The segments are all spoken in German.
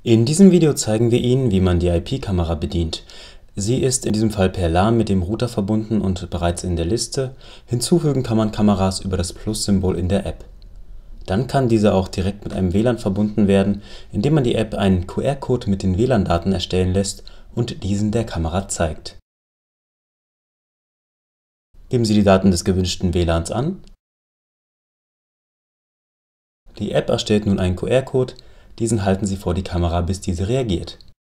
In diesem Video zeigen wir Ihnen, wie man die IP-Kamera bedient. Sie ist in diesem Fall per LAN mit dem Router verbunden und bereits in der Liste. Hinzufügen kann man Kameras über das Plus-Symbol in der App. Dann kann diese auch direkt mit einem WLAN verbunden werden, indem man die App einen QR-Code mit den WLAN-Daten erstellen lässt und diesen der Kamera zeigt. Geben Sie die Daten des gewünschten WLANs an. Die App erstellt nun einen QR-Code, diesen halten Sie vor die Kamera, bis diese reagiert.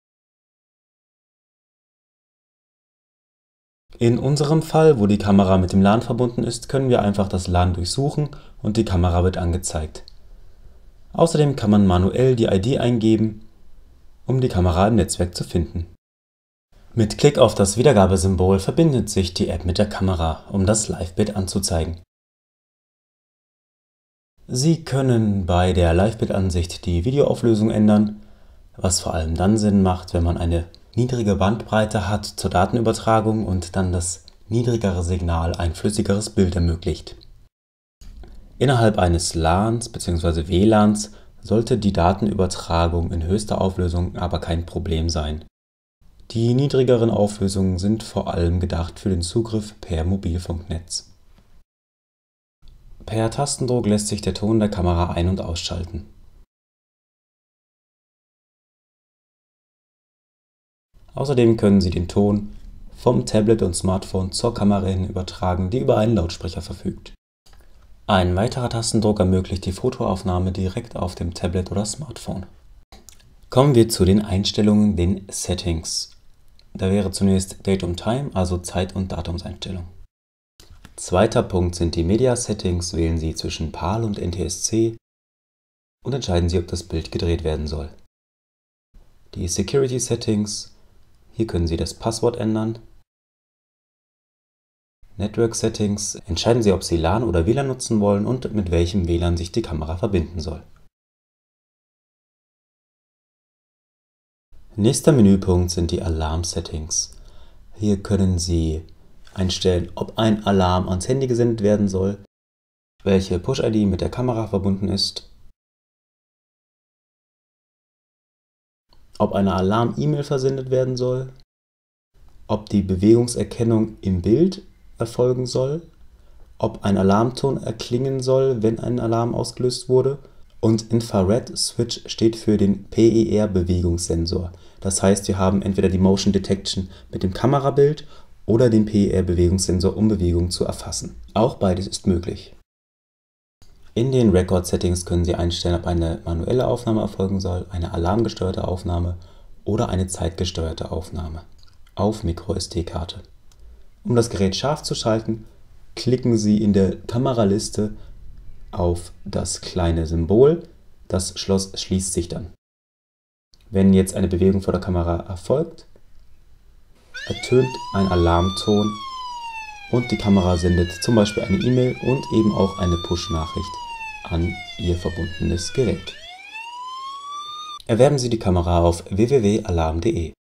In unserem Fall, wo die Kamera mit dem LAN verbunden ist, können wir einfach das LAN durchsuchen und die Kamera wird angezeigt. Außerdem kann man manuell die ID eingeben, um die Kamera im Netzwerk zu finden. Mit Klick auf das Wiedergabesymbol verbindet sich die App mit der Kamera, um das Livebild anzuzeigen. Sie können bei der Livebildansicht die Videoauflösung ändern, was vor allem dann Sinn macht, wenn man eine niedrige Bandbreite hat zur Datenübertragung und dann das niedrigere Signal ein flüssigeres Bild ermöglicht. Innerhalb eines LANs bzw. WLANs sollte die Datenübertragung in höchster Auflösung aber kein Problem sein. Die niedrigeren Auflösungen sind vor allem gedacht für den Zugriff per Mobilfunknetz. Per Tastendruck lässt sich der Ton der Kamera ein- und ausschalten. Außerdem können Sie den Ton vom Tablet und Smartphone zur Kamera hin übertragen, die über einen Lautsprecher verfügt. Ein weiterer Tastendruck ermöglicht die Fotoaufnahme direkt auf dem Tablet oder Smartphone. Kommen wir zu den Einstellungen, den Settings. Da wäre zunächst Date und Time, also Zeit- und Datumseinstellung. Zweiter Punkt sind die Media Settings. Wählen Sie zwischen PAL und NTSC und entscheiden Sie, ob das Bild gedreht werden soll. Die Security Settings. Hier können Sie das Passwort ändern. Network Settings. Entscheiden Sie, ob Sie LAN oder WLAN nutzen wollen und mit welchem WLAN sich die Kamera verbinden soll. Nächster Menüpunkt sind die Alarm Settings. Hier können Sie einstellen, ob ein Alarm ans Handy gesendet werden soll, welche Push-ID mit der Kamera verbunden ist, ob eine Alarm-E-Mail versendet werden soll, ob die Bewegungserkennung im Bild erfolgen soll, ob ein Alarmton erklingen soll, wenn ein Alarm ausgelöst wurde, und Infrared Switch steht für den PER-Bewegungssensor. Das heißt, wir haben entweder die Motion Detection mit dem Kamerabild oder den PER-Bewegungssensor, um Bewegung zu erfassen. Auch beides ist möglich. In den Record-Settings können Sie einstellen, ob eine manuelle Aufnahme erfolgen soll, eine alarmgesteuerte Aufnahme oder eine zeitgesteuerte Aufnahme auf MicroSD-Karte. Um das Gerät scharf zu schalten, klicken Sie in der Kameraliste auf das kleine Symbol. Das Schloss schließt sich dann. Wenn jetzt eine Bewegung vor der Kamera erfolgt, ertönt ein Alarmton und die Kamera sendet zum Beispiel eine E-Mail und eben auch eine Push-Nachricht an Ihr verbundenes Gerät. Erwerben Sie die Kamera auf www.alarm.de.